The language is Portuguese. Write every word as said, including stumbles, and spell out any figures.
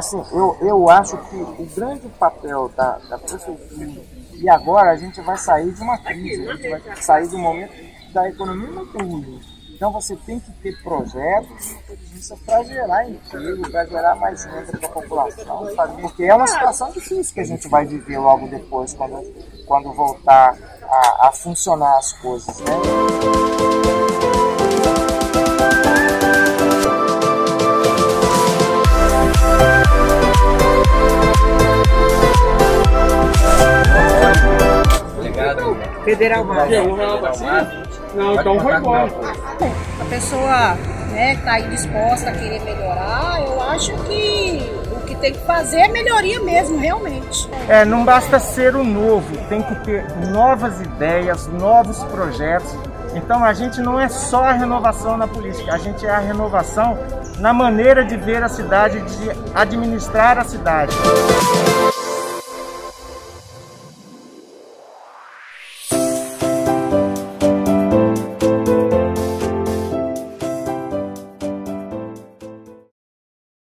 assim, eu, eu acho que o grande papel da, da prefeitura, e agora a gente vai sair de uma crise, a gente vai sair de um momento da economia muito ruim. Então você tem que ter projetos de inteligência para gerar emprego, para gerar mais renda para a população, sabe? Porque é uma situação difícil que a gente vai viver logo depois, quando, quando voltar a, a funcionar as coisas, né? Federal Mato. Não, então foi bom. A pessoa, né, que está aí disposta a querer melhorar, eu acho que o que tem que fazer é melhoria mesmo, realmente. É, não basta ser o novo, tem que ter novas ideias, novos projetos. Então a gente não é só a renovação na política, a gente é a renovação na maneira de ver a cidade, de administrar a cidade.